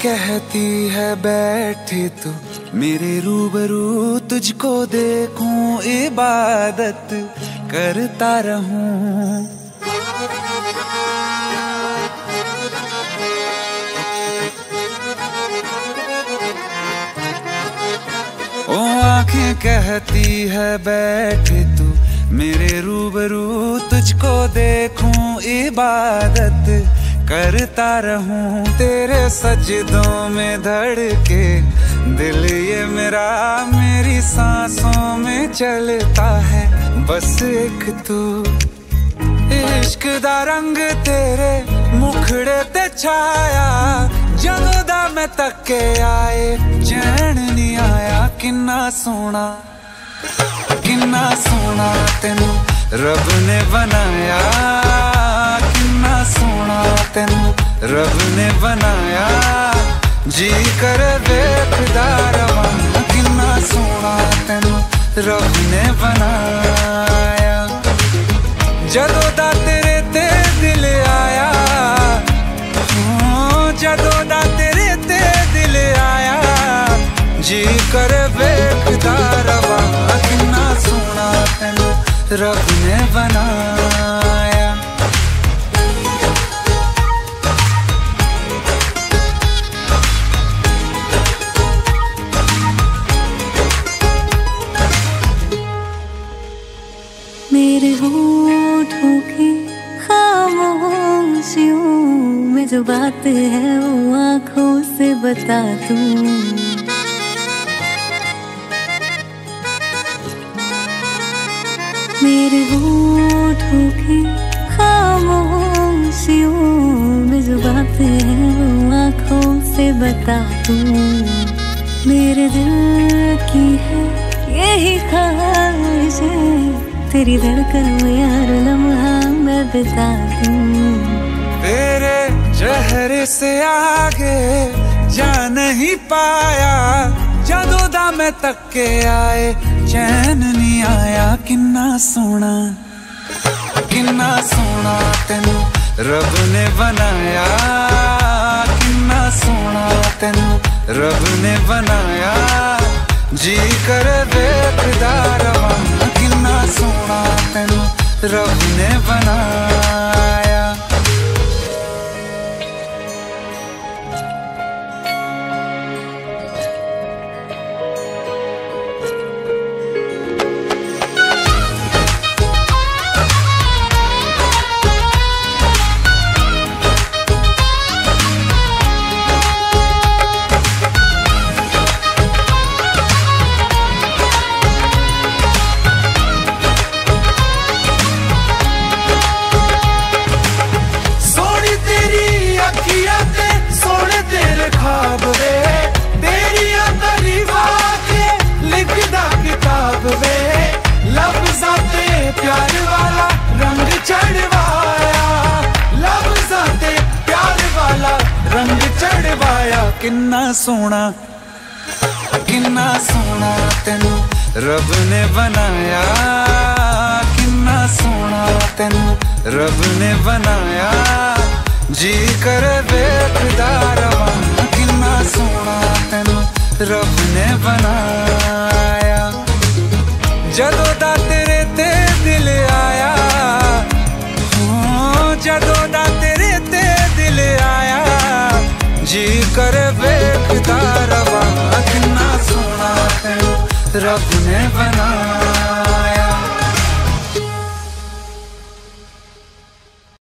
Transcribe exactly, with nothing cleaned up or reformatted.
कहती है बैठे तू मेरे रूबरू, तुझको देखूं इबादत करता रहूं। ओ आंखें कहती है बैठे तू मेरे रूबरू, तुझको देखूं इबादत करता रहूं। तेरे सजदों में धड़के दिल ये मेरा, मेरी सांसों में चलता है बस एक तू। इश्क दा रंग तेरे मुखड़े ते छाया, जदों दा मैं तके आए चैन नहीं आया। किन्ना सोना किन्ना सोना तेनू रब ने बनाया, किन्ना सोना तेनू रब ने बनाया। जी कर देखदा रवां, किन्ना सोना तेनू रब ने बनाया। जदों दा तेरे ते दिल आया, जदों दा तेरे ते दिल आया, जी कर देखदा रवां, किन्ना सोना तेनू रब ने बनाया। मेरे होठों की खामोशियों में जो बात है वो आँखों से बता दूं। मेरे होठों की खामोशियों में जो बात है वो आँखों से बता दूं। मेरे दिल की है यही ख्वाहिश है, तेरी धड़कन में हर लम्हा मैं बिता दूं। तेरे चेहरे से आगे जा नहीं पाया, जदों दा मैं तके आए चैन नहीं आया। किन्ना सोना किन्ना सोना तेनू रब ने बनाया, किन्ना सोना तेनू रब ने बनाया। जी कर देखदा रवां, किन्ना सोना तेनू रब ने बनाया। प्यार वाला रंग चढ़वाया, लफ्ज़ां ते प्यार वाला रंग चढ़वाया। किन्ना सोना किन्ना सोना तेनू रब ने बनाया, किन्ना सोना तेनू रब ने बनाया। जी कर देखदा रवां, किन्ना सोना तेनू रब ने बनाया। जदों दा तेरे ते दिल आया, जदों दा तेरे ते दिल आया, जी कर देखदा रवां, किन्ना सोना तेनू रब ने बनाया।